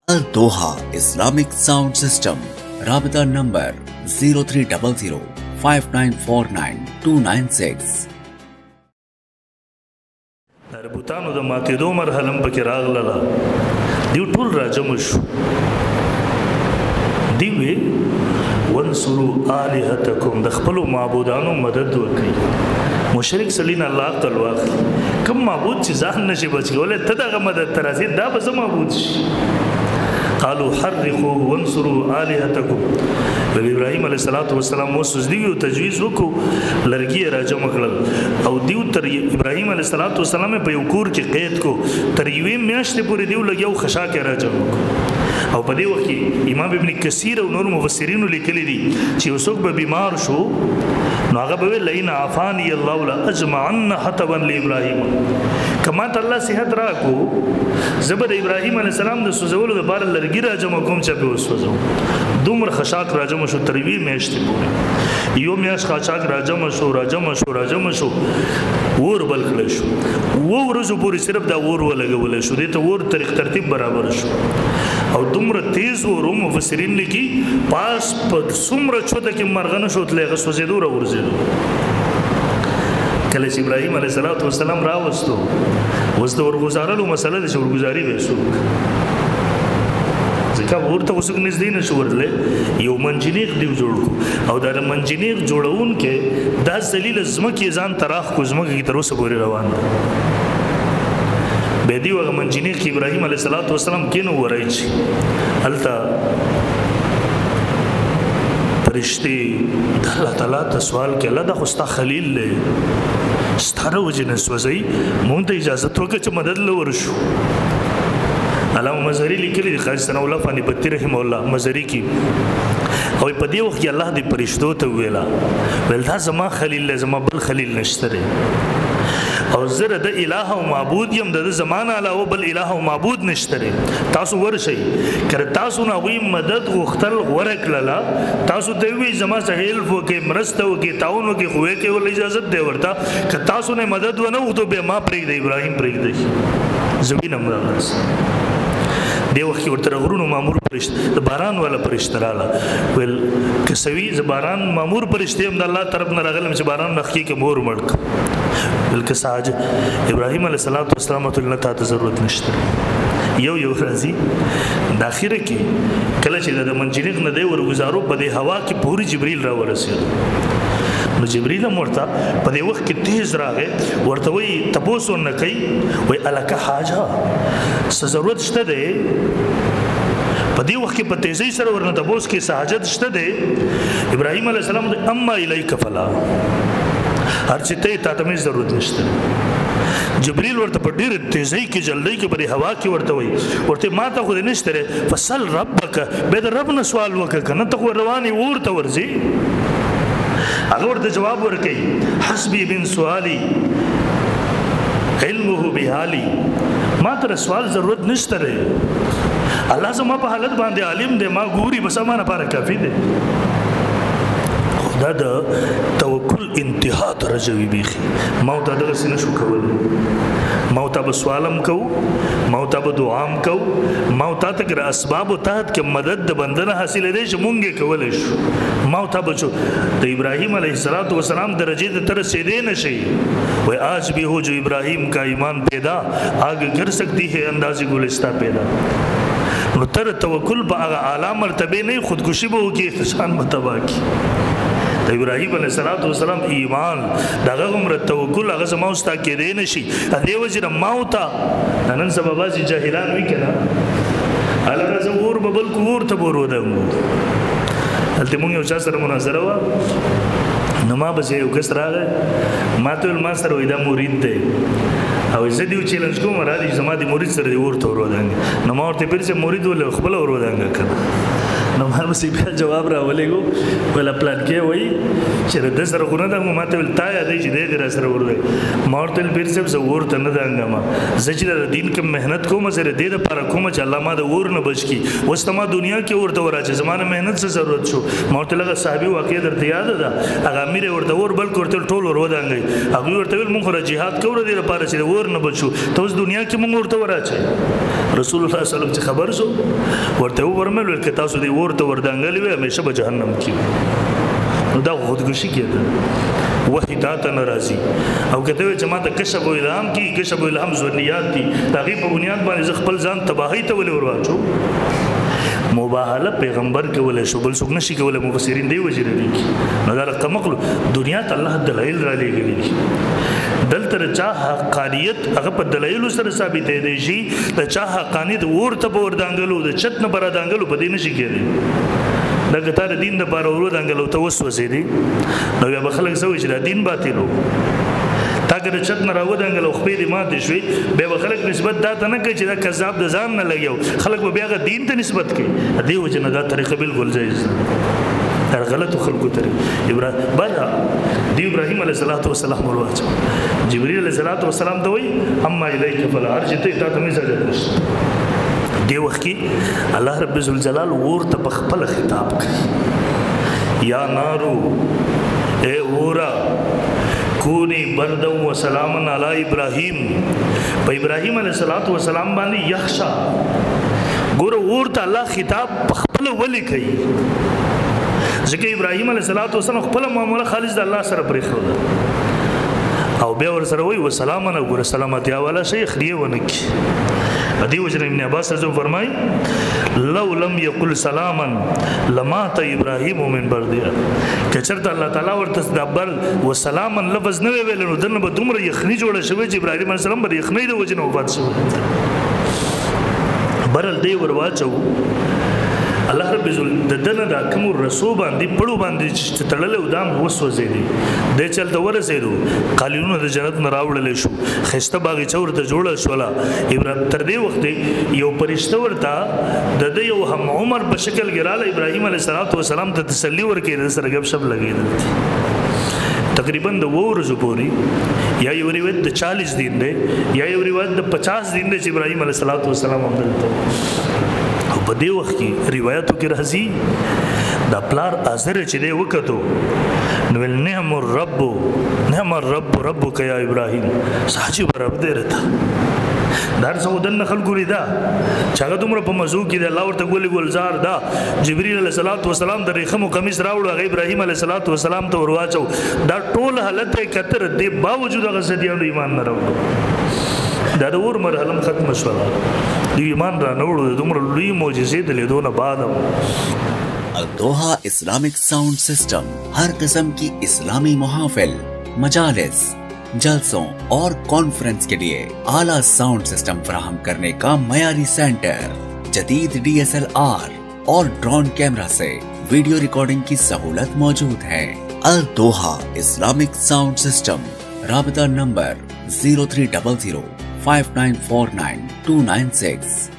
Al Doha Islamic Sound System. Rabita number 0300 5949 296. بوتانو د ماتېدو مرحله هم پکې راغله دیو ټول راجمع شو دی وی وانصروا آلهتکم د خپلو معبودانو مدد وکړي مشرک سړي نه الله عقل واخلي کوم معبود چې ځان نشي بچ کولی ته دغه مدد ته راځې دا به څه معبود شي قالوا حرقوا وانصروا آلهتکم ابراهیم علیه السلام اوس دیو تجویز وکړو لرګي راجمع کړل او دیو تر ابراهیم علیه السلام په یو کور کې قید کو تر یوې میاشتې پورې دیو لګیو خشاک راجمع او په دې وخت کې امام ابن کثیر او نور مفسرین لیکلي دي چې وسوک به بیمار شو نو هغه به لئن عافانی الله لاجمعن حتبا لابراهیم کما ته الله صحت راکو زبر ابراهیم علیه السلام د سوزولو د بار لرګي راجمع کوم چې به وسوځو دومره خشاک راجمع شو تر یوې میاشتې پورې یو میاشت خشاک راجمع شو ور بل کړل شو ورځو پورې صرف دا ور ولګول شو دې ته ور طریق ترتیب برابر شو او دومره تیز ورو مفسرین لیکي پاس په څومره چوته کې مرغنه شو تلغه سوزیدو را ورزیدو کله چې ابراهیم علیه السلام راوستو وسته ورغزارلو مسله د ورغزاري به سو ځکه ورته وسوک نږدې نشو ورله یو منجنیق دیو جوړ او دا منجنیق جوړون کې دا ذلیل زمکه ځان تراخ کو زمکه کی تر اوسه پورې روان ده به دی وغه منجنیق ابراهیم علیه السلام کینو ورایچ التا فرشتي الله تعالی ته سوال کې الله د خوستا خلیل له ستاره وجنه سوځي مونږ ته اجازه ورکړه چې مدد لور شو علامه مزری لیکلي دي خالص ثنا الله فانی بتی رحم الله مزری کی او په دې وخت کې الله دې فرشتو ته ویلا ول دا زما خلیل له زما بل خلیل نشته او زره د الہ او معبود یم د زمانه علاوه بل الہ او معبود نشته تاسو ورشي کړه تاسو نه وی مدد غختل ورکړه تاسو ته وی زما سهیل وو کې مرسته وو کې تعاون وو کې خوې کې ول اجازه دی ورته ک تاسو نه مدد ونه وو ته به ما پرېږ دی ابراهیم پرېږ دی زمين امر دی وخت ورته غرونو مامور پرشت د باران والا پرشت رااله ول کسوی ز باران مامور پرشت هم د الله طرف نه راغلم چې باران نخکی کې مور مړک بلکې ساج ابراهیم علیه السلام ته ضرورت نشته یو راځي د اخره کې کله چې د منجنیق نه دی ورګزارو په دې هوا کې پوری جبرئیل را ورسېد نو جبرئیل مرتا په دې وخت کې تیز راغی ورته وی تاسو نه کوي وای الکه حاجه ضرورت شته دی په دې وخت کې په تیزی سره ورنه تاسو کې حاجت شته دی ابراهیم علیه السلام اما الیک فلا هر چې ته ضرورت نشته جبرئیل ورته په ډیر تیزی کې جلدی کې په هوا کې ورته ما ته خو نشته فصل ربک به د رب نه سوال وکړه کنه ته رواني ورته ورځي هغه ورته جواب ورکړي حسبي بن سوالي علمه بحالي ما ته سوال ضرورت نشته الله زما په حالت باندې عالم دی ما ګوري بس ما نه پاره کافي دی دا د توکل انتها درجوي بيخي ما ته دغه سینه شو کول ما ته به سوالم کو ما ته به دعام کو ما ته تر اسباب تحت کې مدد د بندنه حاصل دي چې مونږه کول شو ما ته به د ابراهيم عليه السلام درجه ته تر رسیدې نشي وای آج بھی ہو جو ابراہیم کا ایمان پیدا آگے کر سکتی ہے اندازی گلستہ پیدا نو تر توکل با آغا اعلی مرتبه نہیں خودکشی با ہو کی احتشان متبا کی د ابراهیم علیه السلام ایمان دغه عمر توکل هغه زما استا کې دی نشي دې وجه موت نن سبا بازي جاهلان وی کنه هغه زمور ببل کور ته ورودم هلته مونږ یو چا سره مناظره وا نو ما به یو کس راغی ما ته ما سره وې دا مرید دی او زه دیو چیلنج کوم را دي زما د مرید سره ورته ورودم نو ما ورته پیر چې مرید ول خپل ورودم کنه نو ما به بیا جواب راولېګو ولا پلان کې وای چې د سره غونه د ماته ول تا یادې چې د سره ورده ما ورته پیر چې زه ورته نه دانګم زه چې د دین کې مهنت کوم سره د لپاره کوم چې الله ما د ور نه بچ کی وستما دنیا کې ورته وراچې زمانه مهنت څه ضرورت شو ما ورته لګه صحابي واقع درته یاد ده هغه امیر ورته ور بل کوته ټول ور ودانګي هغه ورته ول مونږ را jihad کوو د لپاره چې ور نه بچو ته اوس دنیا کې مونږ ورته وراچې رسول الله صلی الله علیه وسلم چې خبر شو ورته ورمل ول کتاب سو دی ورته وردانګلی وي همیشه به جهنم کې نو دا خودکشي کېده وحی تا ته ناراضي او کته چې ما ته کشف او الهام کی کشف او الهام ځوانيات دي تغي په بنیاد باندې خپل ځان تباہی ته ولې ورواچو مباهله پیغمبر کې ولې شو بل څوک نشي کولای مفسرین دی وجره دي نو دا رقمقلو دنیا ته الله دلایل را لېږلي دلته چا حقانیت هغه په دلایل سره ثابت دی شي د چا حقانیت ورته وردانګلو د چت نه برادانګلو په دې نشي کېږي دا کتار دین د پاره ورو دانګلو ته وسوسې دي نو بیا خلک سوي چې دا دین باطلو تاګر چت نه راو دانګلو خپې دې ماته شوي به خلک نسبت دا نه کوي چې دا کذاب د ځان نه لګیو خلک به بیا دین ته نسبت کوي دی وجه نه دا طریقه بالکل جایز دا غلط خلکو طریقه ابراهیم علیه السلام ورواچ جبرئیل علیه السلام ته وای اما الیک فلا ارجته تا ته میساجه نشته دی وخت کې الله رب الجلال ورته په خپل خطاب کوي یا نارو اے اورا کونی بردو و سلامن علی ابراهیم په ابراهیم علیه السلام باندې یخشا ګور ورته الله خطاب په خپل ولي کوي ځکه ابراهیم علیه السلام خپل معاملې خالص د الله سره پرې خو او بیا ور سره وای و سلامن ګور سلامتی والا شیخ دی ونکی ادي وجه ابن عباس رضی فرمای لو لم يقل سلاما لمات ابراهيم من بردیا کچرته الله تعالی ورته دبر و سلاما لفظ نه ویل نو دنه به دومره یخنی جوړه شوی چې ابراهيم عليه السلام به یخنی د وجه نه وفات شو برل دی ور واچو الله رب عزت د دنه د کوم رسول باندې پړو باندې چې تړلې ودام وسوځې دي د چلته ورسېدو قالینو د جنت نه راوړل شو خسته باغی چور ته جوړه شولا ابراهیم تر دې وخت یو پرشته ورته د یو هم عمر په شکل ګراله ابراهیم علیه السلام ته تسلی ورکړي سره غب شپ لګیدل تقریبا د ورځو پوري یا یو روایت د 40 دین دی یا یو روایت د 50 دین دی چې ابراهیم علیه السلام عملته او په دې وخت کې روایتو کې راځي دا پلار اثر چې دی وکړو نو نعم الرب ربک یا ابراهیم ساجي رب دې رته دار سودن خلکو لیدا چاغه دومره په مزو کې د الله ورته ګلزار دا جبرئیل علیه السلام د ریخمو قمیص راوړو هغه ابراهیم علیه السلام ته ورواچو دا ټول حالت کتر دی باوجود هغه سديانو ایمان نه راوړو دا د اور مرحله ختم شوه دی ایمان را نوړو دومره لوی معجزې د لیدونه بعد الدوحہ اسلامک sound system हर किस्म की इस्लामी मुहाफिल मजालिस जलसों और कॉन्फ्रेंस के लिए आला साउंड सिस्टम फराहम करने का मयारी सेंटर जदीद DSLR और ड्रोन कैमरा से वीडियो रिकॉर्डिंग की सहूलत मौजूद है। अलदोहा इस्लामिक साउंड सिस्टम राबता नंबर 0300 5949 296।